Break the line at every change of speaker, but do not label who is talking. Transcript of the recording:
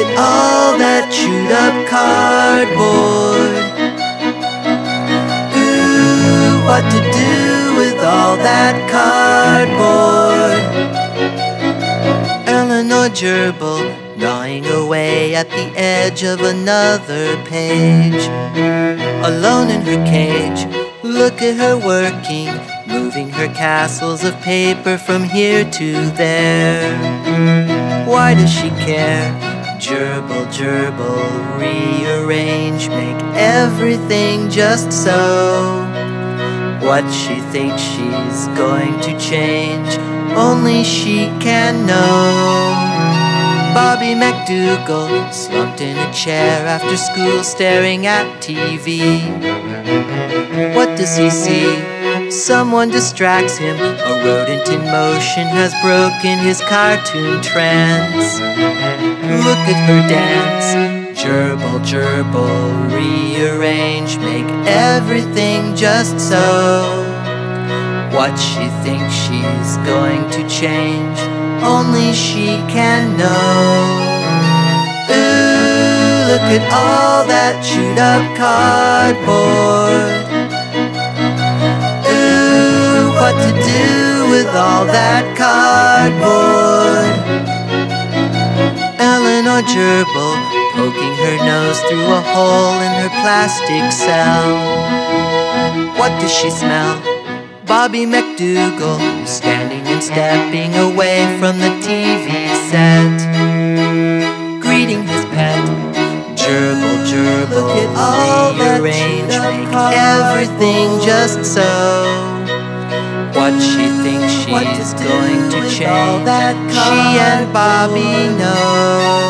at all that chewed up cardboard. Ooh, what to do with all that cardboard? Eleanor Gerbil, gnawing away at the edge of another page. Alone in her cage, look at her working, moving her castles of paper from here to there. Why does she care? Gerbil, gerbil, rearrange, make everything just so. What she thinks she's going to change, only she can know. Bobby McDougall, slumped in a chair after school staring at TV. What does he see? Someone distracts him. A rodent in motion has broken his cartoon trance. Look at her dance. Gerbil, gerbil, rearrange, make everything just so. What she thinks she's going to change, only she can know. Ooh, look at all that chewed up cardboard. Ooh, what to do with all that cardboard? Eleanor Gerbil, poking her nose through a hole in her plastic cell. What does she smell? Bobby McDougall, standing and stepping away from the TV set, greeting his pet. Gerbil, gerbil, look at all rearrange, make everything just so. What she thinks she's going to change, she and Bobby know.